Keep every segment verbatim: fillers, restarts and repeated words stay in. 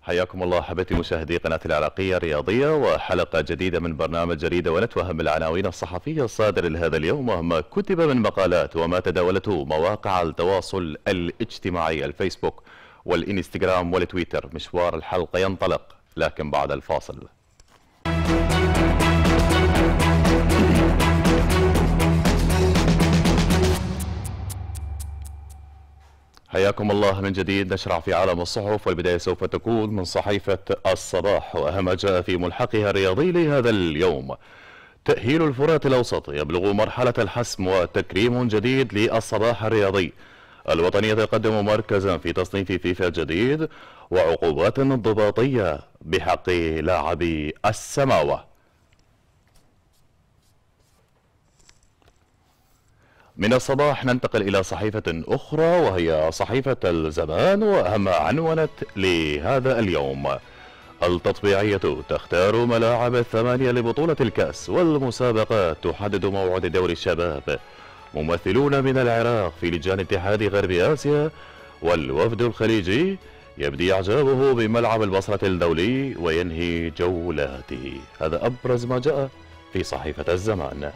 حياكم الله حبايبي مشاهدي قناة العراقية الرياضية وحلقة جديدة من برنامج جريدة ونتوهم بالعناوين الصحفية الصادرة لهذا اليوم وما كتب من مقالات وما تداولته مواقع التواصل الاجتماعي الفيسبوك والإنستغرام والتويتر. مشوار الحلقة ينطلق لكن بعد الفاصل. حياكم الله من جديد. نشرع في عالم الصحف والبداية سوف تكون من صحيفة الصباح وأهم ما جاء في ملحقها الرياضي لهذا اليوم. تأهيل الفرات الأوسط يبلغ مرحلة الحسم وتكريم جديد للصباح الرياضي. الوطنية تقدم مركزا في تصنيف فيفا جديد وعقوبات انضباطية بحق لاعبي السماوة. من الصباح ننتقل إلى صحيفة أخرى وهي صحيفة الزمان وأهم ما عنونت لهذا اليوم. التطبيعية تختار ملاعب الثمانية لبطولة الكأس والمسابقات تحدد موعد دوري الشباب. ممثلون من العراق في لجان اتحاد غرب آسيا والوفد الخليجي يبدي إعجابه بملعب البصرة الدولي وينهي جولاته. هذا أبرز ما جاء في صحيفة الزمان.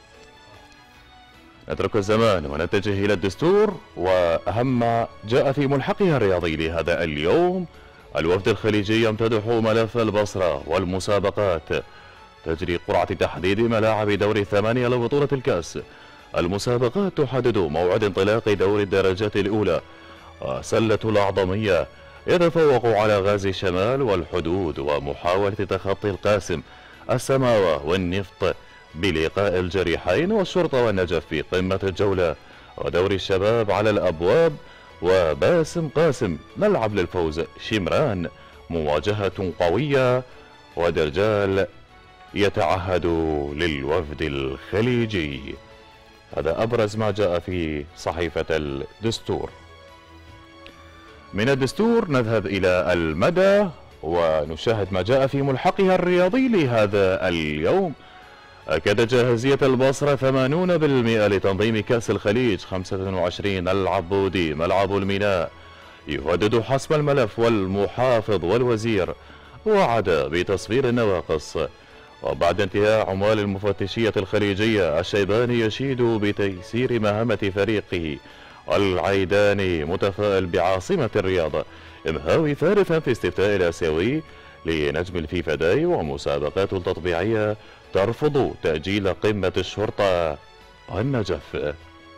نترك الزمان ونتجه إلى الدستور وأهم ما جاء في ملحقها الرياضي لهذا اليوم. الوفد الخليجي يمتدح ملف البصرة والمسابقات. تجري قرعة تحديد ملاعب دوري الثمانية لبطولة الكأس. المسابقات تحدد موعد انطلاق دوري الدرجات الأولى. سلة الأعظمية يتفوق على غازي الشمال والحدود ومحاولة تخطي القاسم السماوة والنفط بلقاء الجريحين والشرطة والنجف في قمة الجولة. ودوري الشباب على الأبواب وباسم قاسم ملعب للفوز. شمران مواجهة قوية ودرجال يتعهد للوفد الخليجي. هذا أبرز ما جاء في صحيفة الدستور. من الدستور نذهب إلى المدى ونشاهد ما جاء في ملحقها الرياضي لهذا اليوم. أكد جاهزية البصرة ثمانين بالمئة لتنظيم كأس الخليج. خمسة وعشرين العبودي ملعب الميناء يهدد حسم الملف والمحافظ والوزير وعد بتصفير النواقص. وبعد انتهاء عمال المفتشية الخليجية الشيباني يشيد بتيسير مهمة فريقه. العيداني متفائل بعاصمة الرياض. إمهاوي ثالثا في استفتاء الآسيوي لنجم الفيفا داي. ومسابقات تطبيعية ترفض تأجيل قمة الشرطة النجف.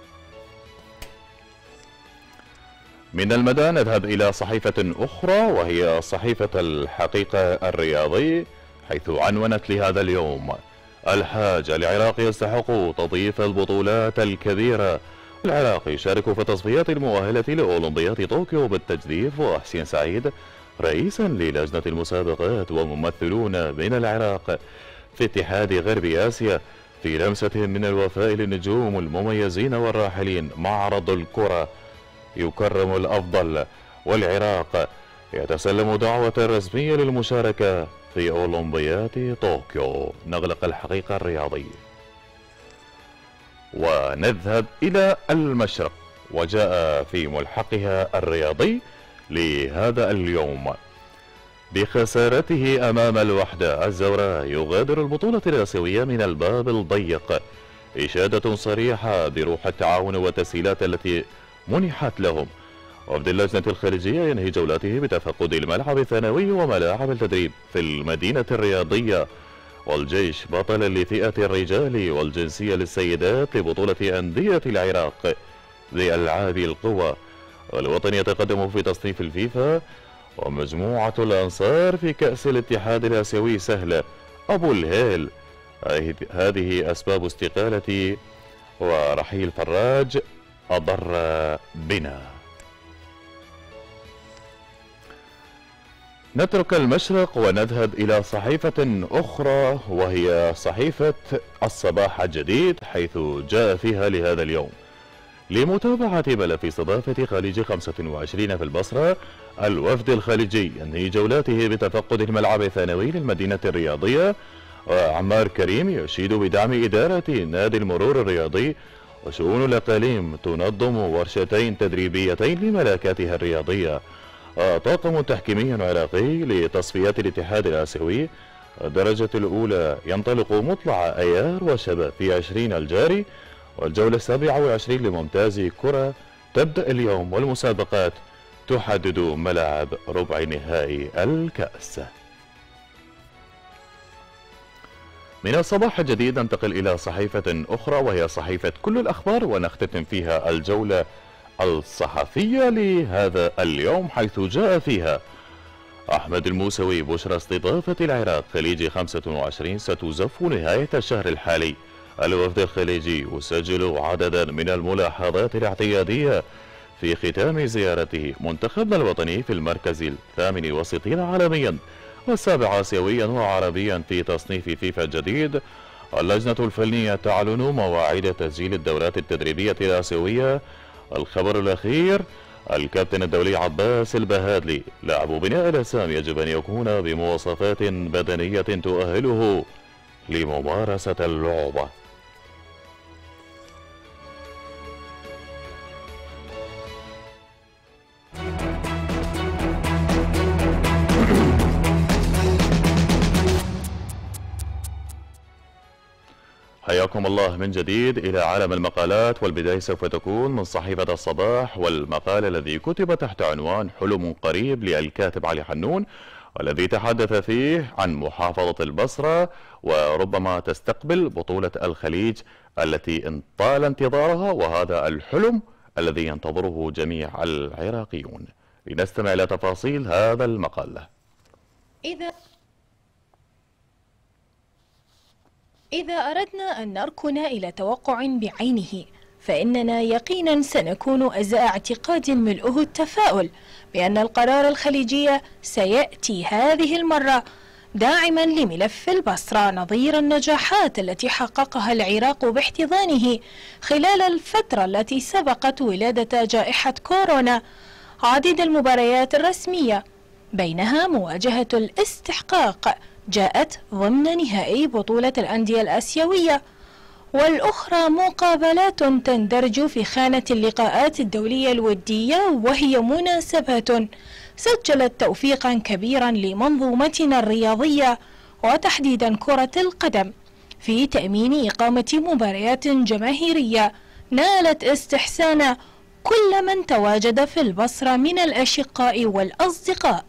من المدى نذهب إلى صحيفة أخرى وهي صحيفة الحقيقة الرياضي حيث عنونت لهذا اليوم. الحاج العراقي يستحق تضييف البطولات الكبيرة. العراق يشارك في التصفيات المؤهلة لأولمبياد طوكيو بالتجديف. وحسين سعيد رئيسا للجنة المسابقات وممثلون من العراق في اتحاد غرب آسيا في لمسة من الوفاء للنجوم المميزين والراحلين. معرض الكرة يكرم الأفضل والعراق يتسلم دعوة رسمية للمشاركة في أولمبياد طوكيو. نغلق الحقيقة الرياضي ونذهب إلى المشرق وجاء في ملحقها الرياضي لهذا اليوم. بخسارته أمام الوحدة الزوراء يغادر البطولة الآسيوية من الباب الضيق. إشادة صريحة بروح التعاون والتسهيلات التي منحت لهم. وفد اللجنة الخارجية ينهي جولاته بتفقد الملعب الثانوي وملاعب التدريب في المدينة الرياضية. والجيش بطل لفئة الرجال والجنسية للسيدات لبطولة أندية العراق لألعاب القوى. والوطن يتقدم في تصنيف الفيفا. ومجموعة الأنصار في كأس الاتحاد الآسيوي سهلة. أبو الهيل هذه أسباب استقالتي ورحيل فراج أضر بنا. نترك المشرق ونذهب إلى صحيفة أخرى وهي صحيفة الصباح الجديد حيث جاء فيها لهذا اليوم. لمتابعة ملف استضافة خليج خمسة وعشرين في البصرة. الوفد الخليجي ينهي جولاته بتفقد الملعب الثانوي للمدينة الرياضية. وعمار كريم يشيد بدعم إدارة نادي المرور الرياضي. وشؤون الأقاليم تنظم ورشتين تدريبيتين لملاكاتها الرياضية. طاقم تحكيمي عراقي لتصفيات الاتحاد الآسيوي الدرجة الأولى ينطلق مطلع أيار وشباب في عشرين الجاري، والجولة السابعة والعشرين لممتاز كرة تبدأ اليوم، والمسابقات تحدد ملاعب ربع نهائي الكأس. من الصباح الجديد ننتقل إلى صحيفة أخرى وهي صحيفة كل الأخبار، ونختتم فيها الجولة الصحفية لهذا اليوم، حيث جاء فيها: أحمد الموسوي بشرى استضافة العراق خليج خمسة وعشرين ستزف نهاية الشهر الحالي. الوفد الخليجي يسجل عددا من الملاحظات الاعتيادية في ختام زيارته. منتخبنا الوطني في المركز الثامن وستين عالميا والسابع آسيويا وعربيا في تصنيف فيفا الجديد. اللجنة الفنية تعلن مواعيد تسجيل الدورات التدريبية الآسيوية. الخبر الأخير: الكابتن الدولي عباس البهادلي لاعب بناء الأسام يجب أن يكون بمواصفات بدنية تؤهله لممارسة اللعبة. حياكم الله من جديد إلى عالم المقالات، والبداية سوف تكون من صحيفة الصباح، والمقال الذي كتب تحت عنوان حلم قريب للكاتب علي حنون، والذي تحدث فيه عن محافظة البصرة وربما تستقبل بطولة الخليج التي انطال انتظارها، وهذا الحلم الذي ينتظره جميع العراقيون. لنستمع إلى تفاصيل هذا المقال. إذا إذا أردنا أن نركن إلى توقع بعينه، فإننا يقينا سنكون أزاء اعتقاد ملؤه التفاؤل بأن القرار الخليجي سيأتي هذه المرة داعما لملف البصرة نظير النجاحات التي حققها العراق باحتضانه خلال الفترة التي سبقت ولادة جائحة كورونا عديد المباريات الرسمية، بينها مواجهة الاستحقاق جاءت ضمن نهائي بطولة الأندية الآسيوية، والأخرى مقابلات تندرج في خانة اللقاءات الدولية الودية، وهي مناسبات سجلت توفيقا كبيرا لمنظومتنا الرياضية وتحديدا كرة القدم في تأمين إقامة مباريات جماهيرية نالت استحسان كل من تواجد في البصرة من الأشقاء والأصدقاء.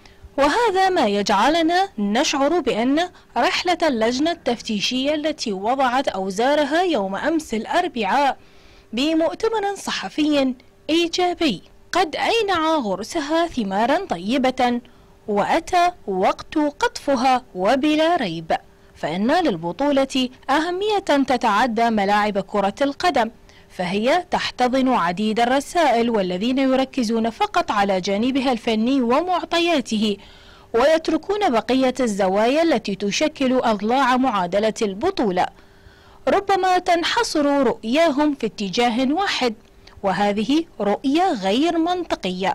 وهذا ما يجعلنا نشعر بأن رحلة اللجنة التفتيشية التي وضعت أوزارها يوم أمس الأربعاء بمؤتمر صحفي إيجابي قد أينع غرسها ثمارا طيبة، وأتى وقت قطفها وبلا ريب، فإن للبطولة أهمية تتعدى ملاعب كرة القدم، فهي تحتضن عديد الرسائل والذين يركزون فقط على جانبها الفني ومعطياته، ويتركون بقية الزوايا التي تشكل أضلاع معادلة البطولة. ربما تنحصر رؤياهم في اتجاه واحد، وهذه رؤية غير منطقية،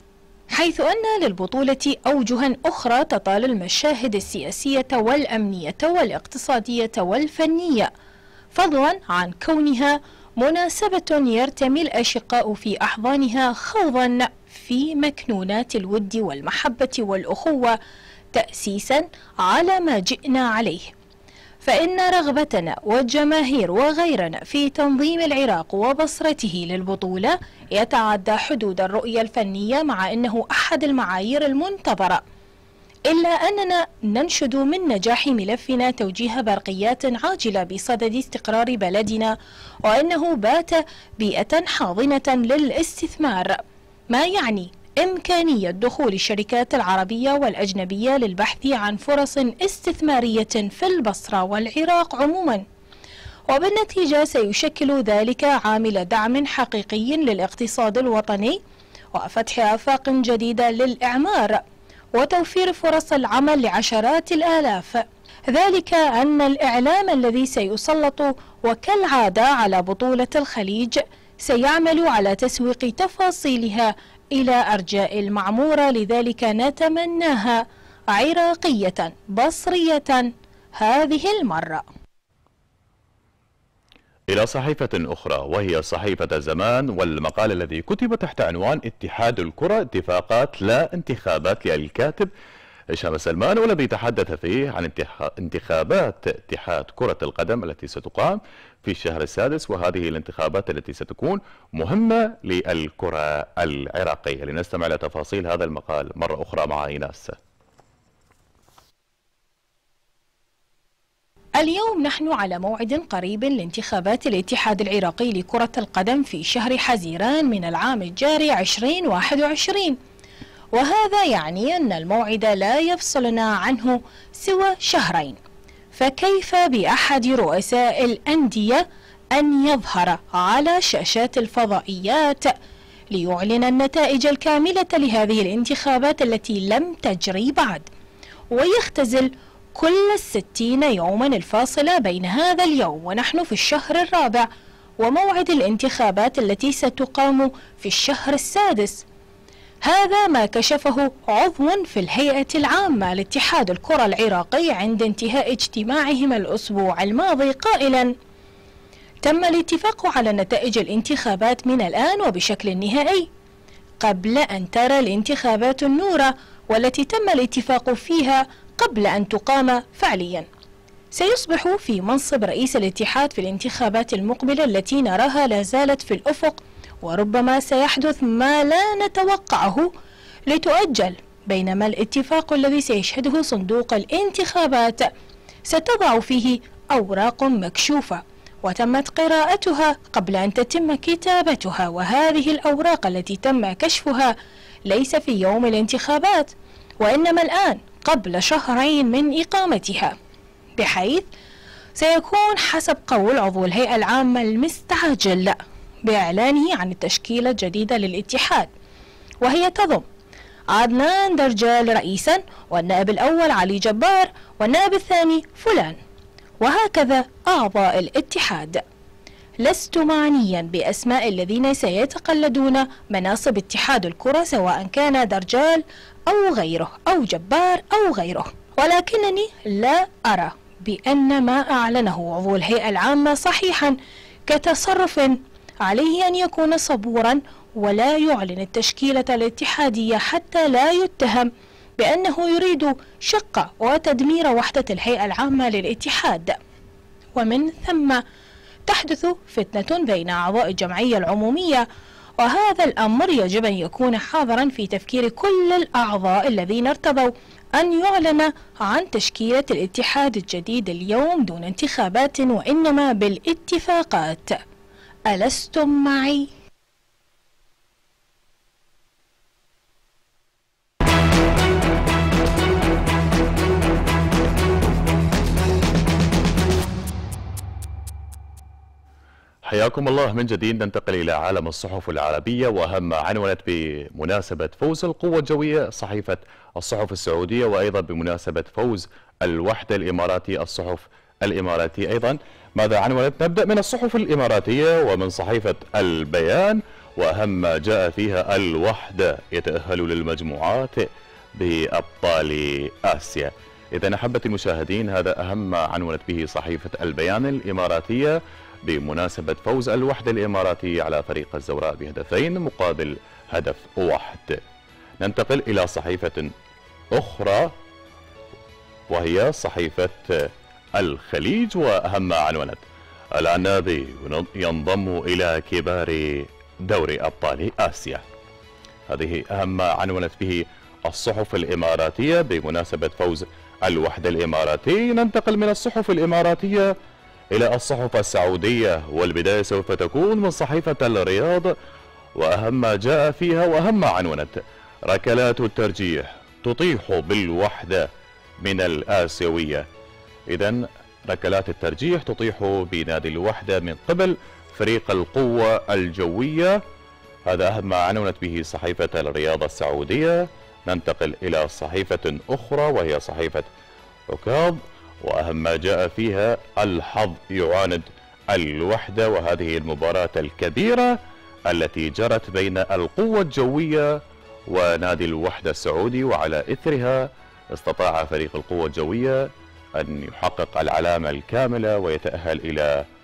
حيث أن للبطولة أوجها أخرى تطال المشاهد السياسية والأمنية والاقتصادية والفنية، فضلا عن كونها مناسبة يرتمي الأشقاء في أحضانها خوضا في مكنونات الود والمحبة والأخوة تأسيسا على ما جئنا عليه. فإن رغبتنا والجماهير وغيرنا في تنظيم العراق وبصرته للبطولة يتعدى حدود الرؤية الفنية، مع أنه أحد المعايير المنتظرة، إلا أننا ننشد من نجاح ملفنا توجيه برقيات عاجلة بصدد استقرار بلدنا، وأنه بات بيئة حاضنة للاستثمار، ما يعني إمكانية دخول الشركات العربية والأجنبية للبحث عن فرص استثمارية في البصرة والعراق عموما، وبالنتيجة سيشكل ذلك عامل دعم حقيقي للاقتصاد الوطني وفتح آفاق جديدة للإعمار وتوفير فرص العمل لعشرات الآلاف. ذلك أن الإعلام الذي سيسلط وكالعادة على بطولة الخليج سيعمل على تسويق تفاصيلها إلى أرجاء المعمورة، لذلك نتمناها عراقية بصرية هذه المرة. إلى صحيفة أخرى وهي صحيفة الزمان، والمقال الذي كتب تحت عنوان اتحاد الكرة اتفاقات لا انتخابات للكاتب هشام سلمان، والذي تحدث فيه عن انتخابات اتحاد كرة القدم التي ستقام في الشهر السادس، وهذه الانتخابات التي ستكون مهمة للكرة العراقية. لنستمع إلى تفاصيل هذا المقال مرة أخرى مع إيناس. اليوم نحن على موعد قريب لانتخابات الاتحاد العراقي لكرة القدم في شهر حزيران من العام الجاري ألفين وواحد وعشرين، وهذا يعني أن الموعد لا يفصلنا عنه سوى شهرين، فكيف بأحد رؤساء الأندية أن يظهر على شاشات الفضائيات ليعلن النتائج الكاملة لهذه الانتخابات التي لم تجري بعد، ويختزل كل الستين يوما الفاصلة بين هذا اليوم ونحن في الشهر الرابع وموعد الانتخابات التي ستقام في الشهر السادس؟ هذا ما كشفه عضو في الهيئة العامة لاتحاد الكرة العراقي عند انتهاء اجتماعهم الأسبوع الماضي قائلا: تم الاتفاق على نتائج الانتخابات من الآن وبشكل نهائي قبل أن ترى الانتخابات النور والتي تم الاتفاق فيها قبل أن تقام فعليا. سيصبح في منصب رئيس الاتحاد في الانتخابات المقبلة التي نراها لا زالت في الأفق، وربما سيحدث ما لا نتوقعه لتؤجل، بينما الاتفاق الذي سيشهده صندوق الانتخابات ستضع فيه أوراق مكشوفة وتمت قراءتها قبل أن تتم كتابتها، وهذه الأوراق التي تم كشفها ليس في يوم الانتخابات وإنما الآن قبل شهرين من إقامتها، بحيث سيكون حسب قول عضو الهيئة العامة المستعجل بإعلانه عن التشكيلة الجديدة للاتحاد، وهي تضم عدنان درجال رئيسا، والنائب الأول علي جبار، والنائب الثاني فلان، وهكذا أعضاء الاتحاد. لست معنيا بأسماء الذين سيتقلدون مناصب اتحاد الكرة سواء كان درجال أو غيره أو جبار أو غيره، ولكنني لا أرى بأن ما أعلنه عضو الهيئة العامة صحيحا كتصرف عليه أن يكون صبورا ولا يعلن التشكيلة الاتحادية حتى لا يتهم بأنه يريد شق وتدمير وحدة الهيئة العامة للاتحاد، ومن ثم تحدث فتنة بين أعضاء الجمعية العمومية، وهذا الأمر يجب أن يكون حاضرا في تفكير كل الأعضاء الذين ارتضوا أن يعلن عن تشكيلة الاتحاد الجديد اليوم دون انتخابات وإنما بالاتفاقات. ألستم معي؟ حياكم الله من جديد. ننتقل إلى عالم الصحف العربية، وأهم ما عنونت بمناسبة فوز القوة الجوية صحيفة الصحف السعودية، وأيضا بمناسبة فوز الوحدة الإماراتي الصحف الإماراتي أيضا. ماذا عنونت؟ نبدأ من الصحف الإماراتية ومن صحيفة البيان، وأهم ما جاء فيها: الوحدة يتأهل للمجموعات بأبطال آسيا. إذا أحبة المشاهدين، هذا أهم ما عنونت به صحيفة البيان الإماراتية بمناسبة فوز الوحدة الإماراتية على فريق الزوراء بهدفين مقابل هدف واحد. ننتقل إلى صحيفة أخرى وهي صحيفة الخليج، وأهم ما عنونت: العنابي ينضم إلى كبار دوري أبطال آسيا. هذه أهم ما عنونت به الصحف الإماراتية بمناسبة فوز الوحدة الإماراتي. ننتقل من الصحف الإماراتية إلى الصحف السعودية، والبداية سوف تكون من صحيفة الرياض، وأهم ما جاء فيها وأهم ما عنونت: ركلات الترجيح تطيح بالوحدة من الآسيوية. إذن ركلات الترجيح تطيح بنادي الوحدة من قبل فريق القوة الجوية. هذا أهم ما عنونت به صحيفة الرياض السعودية. ننتقل إلى صحيفة أخرى وهي صحيفة عكاظ، وأهم ما جاء فيها: الحظ يعاند الوحدة، وهذه المباراة الكبيرة التي جرت بين القوة الجوية ونادي الوحدة السعودي، وعلى إثرها استطاع فريق القوة الجوية أن يحقق العلامة الكاملة ويتأهل إلى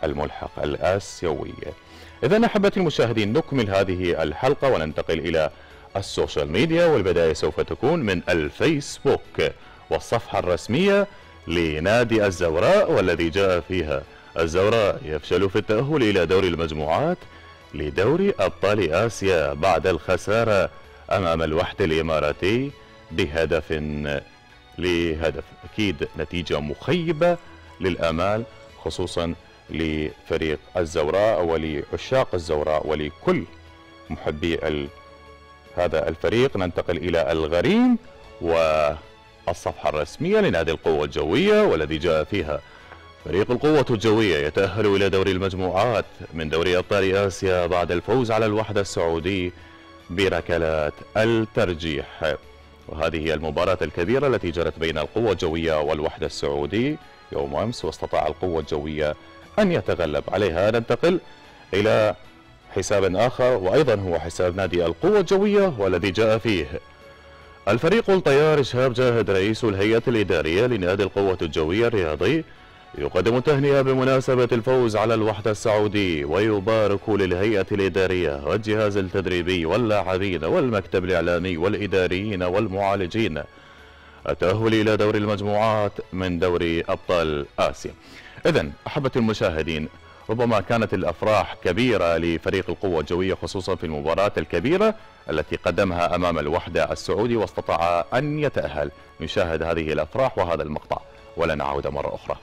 الملحق الآسيوي. إذن أحبتي المشاهدين، نكمل هذه الحلقة وننتقل إلى السوشيال ميديا، والبداية سوف تكون من الفيسبوك والصفحة الرسمية لنادي الزوراء، والذي جاء فيها: الزوراء يفشل في التأهل إلى دوري المجموعات لدوري أبطال آسيا بعد الخسارة أمام الوحدة الإماراتي بهدف لهدف. أكيد نتيجة مخيبة للآمال، خصوصا لفريق الزوراء ولعشاق الزوراء ولكل محبي ال... هذا الفريق. ننتقل إلى الغريم والصفحة الرسمية لنادي القوة الجوية، والذي جاء فيها: فريق القوة الجوية يتأهل إلى دوري المجموعات من دوري أبطال آسيا بعد الفوز على الوحدة السعودي بركلات الترجيح. وهذه هي المباراة الكبيرة التي جرت بين القوة الجوية والوحدة السعودي يوم أمس، واستطاع القوة الجوية أن يتغلب عليها. ننتقل إلى حساب آخر، وأيضا هو حساب نادي القوة الجوية، والذي جاء فيه: الفريق الطيار شهاب جاهد رئيس الهيئة الإدارية لنادي القوة الجوية الرياضي يقدم التهنئة بمناسبة الفوز على الوحدة السعودي، ويبارك للهيئة الإدارية والجهاز التدريبي واللاعبين والمكتب الإعلامي والإداريين والمعالجين التأهل إلى دوري المجموعات من دوري أبطال آسيا. إذن أحبتي المشاهدين، ربما كانت الأفراح كبيرة لفريق القوة الجوية، خصوصا في المباراة الكبيرة التي قدمها أمام الوحدة السعودي واستطاع أن يتأهل. نشاهد هذه الأفراح وهذا المقطع ولنعود مرة أخرى.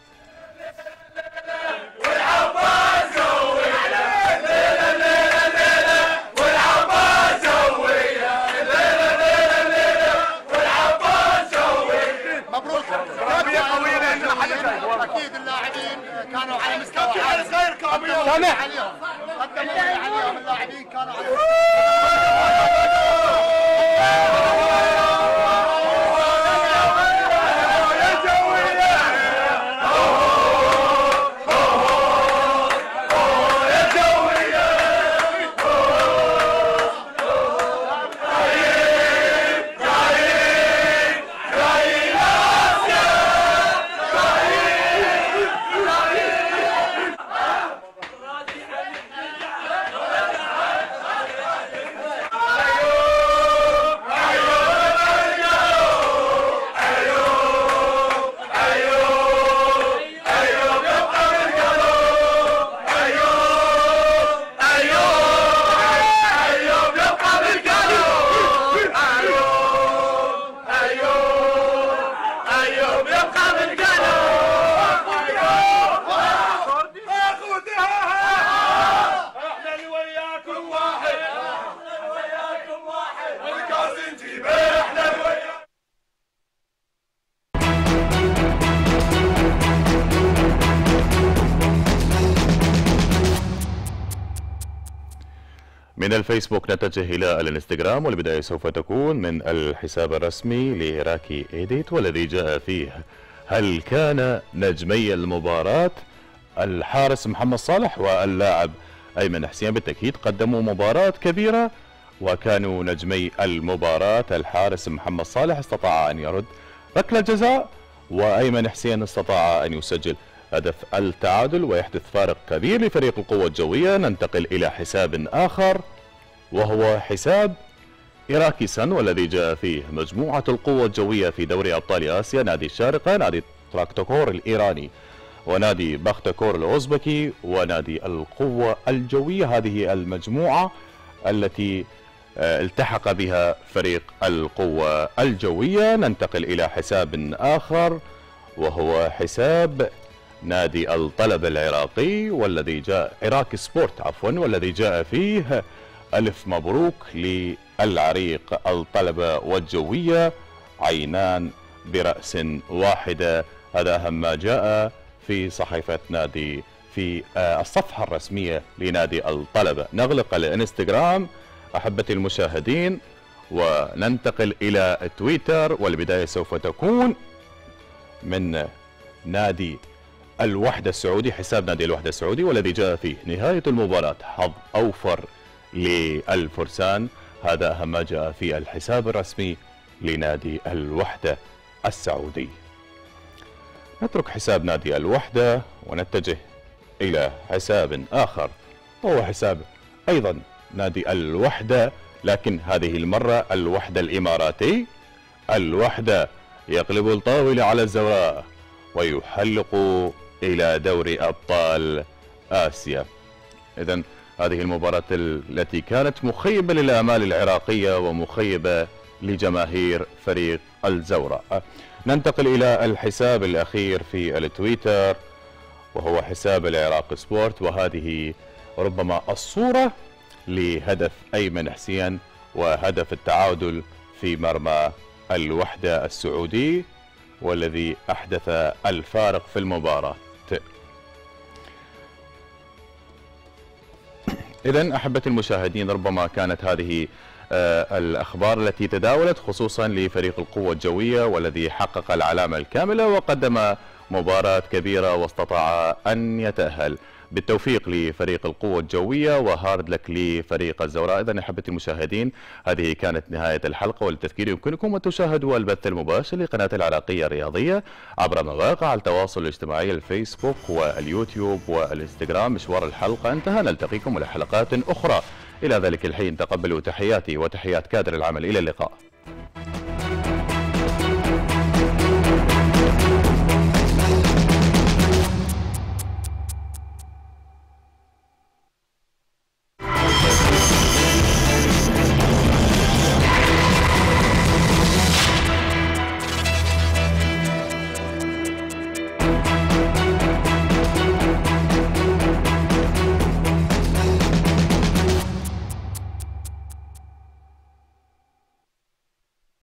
اكيد اللاعبين كانوا على مستوى عالي، قدموا عليهم قدموا عليهم اللاعبين كانوا على من الفيسبوك نتجه إلى الانستغرام، والبداية سوف تكون من الحساب الرسمي لراكي إيديت، والذي جاء فيه: هل كان نجمي المباراة الحارس محمد صالح واللاعب أيمن حسين؟ بالتأكيد قدموا مباراة كبيرة وكانوا نجمي المباراة. الحارس محمد صالح استطاع أن يرد ركلة جزاء، وأيمن حسين استطاع أن يسجل هدف التعادل ويحدث فارق كبير لفريق القوة الجوية. ننتقل إلى حساب آخر وهو حساب إراكي سن، والذي جاء فيه: مجموعة القوة الجوية في دوري أبطال آسيا نادي الشارقة، نادي تراكتوكور الإيراني، ونادي بختكور الأوزبكي، ونادي القوة الجوية. هذه المجموعة التي التحق بها فريق القوة الجوية. ننتقل إلى حساب آخر وهو حساب نادي الطلب العراقي، والذي جاء عراقي سبورت عفوا، والذي جاء فيه: ألف مبروك للعريق الطلبة والجوية، عينان برأس واحدة. هذا أهم ما جاء في صحيفة نادي في الصفحة الرسمية لنادي الطلبة. نغلق الانستغرام أحبتي المشاهدين وننتقل إلى تويتر، والبداية سوف تكون من نادي الوحدة السعودي، حساب نادي الوحدة السعودي، والذي جاء فيه: نهاية المباراة حظ أوفر للفرسان. هذا أهم ما جاء في الحساب الرسمي لنادي الوحدة السعودي. نترك حساب نادي الوحدة ونتجه إلى حساب آخر وهو حساب أيضا نادي الوحدة، لكن هذه المرة الوحدة الإماراتي. الوحدة يقلب الطاولة على الزوراء ويحلق إلى دوري أبطال آسيا. إذن هذه المباراة التي كانت مخيبة للآمال العراقية ومخيبة لجماهير فريق الزوراء. ننتقل إلى الحساب الأخير في التويتر وهو حساب العراق سبورت، وهذه ربما الصورة لهدف أيمن حسين وهدف التعادل في مرمى الوحدة السعودي والذي أحدث الفارق في المباراة. إذن أحبتي المشاهدين، ربما كانت هذه آه الأخبار التي تداولت خصوصا لفريق القوة الجوية والذي حقق العلامة الكاملة وقدم مباراة كبيرة واستطاع أن يتأهل. بالتوفيق لفريق القوة الجوية وهارد لك لفريق الزوراء. إذن أحبتي المشاهدين، هذه كانت نهاية الحلقة، وللتذكير يمكنكم أن تشاهدوا البث المباشر لقناة العراقية الرياضية عبر مواقع التواصل الاجتماعي الفيسبوك واليوتيوب والإنستغرام. مشوار الحلقة انتهى، نلتقيكم إلى حلقات أخرى. إلى ذلك الحين تقبلوا تحياتي وتحيات كادر العمل، إلى اللقاء.